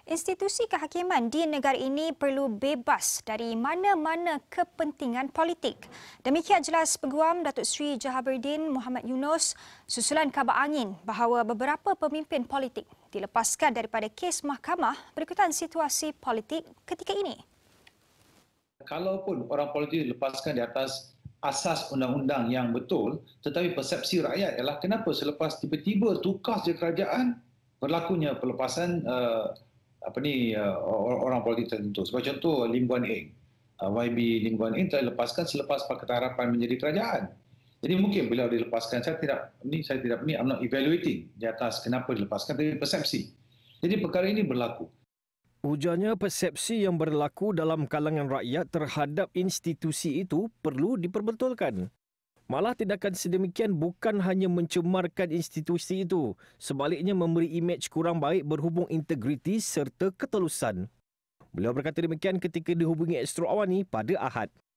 Institusi kehakiman di negara ini perlu bebas dari mana-mana kepentingan politik. Demikian jelas Peguam Datuk Seri Jahaberdeen Mohamed Yunoos susulan khabar angin bahawa beberapa pemimpin politik dilepaskan daripada kes mahkamah berikutan situasi politik ketika ini. Kalaupun orang politik dilepaskan di atas asas undang-undang yang betul, tetapi persepsi rakyat ialah kenapa selepas tiba-tiba tukar je kerajaan berlakunya pelepasan orang politik tertentu. Sebagai contoh Lim Guan Eng, YB Lim Guan Eng telah dilepaskan selepas Pakatan Harapan menjadi kerajaan. Jadi mungkin beliau dilepaskan, I'm not evaluating di atas kenapa dilepaskan, tapi persepsi. Jadi perkara ini berlaku. Ujarnya persepsi yang berlaku dalam kalangan rakyat terhadap institusi itu perlu diperbetulkan. Malah tindakan sedemikian bukan hanya mencemarkan institusi itu, sebaliknya memberi imej kurang baik berhubung integriti serta ketelusan. Beliau berkata demikian ketika dihubungi Astro AWANI pada Ahad.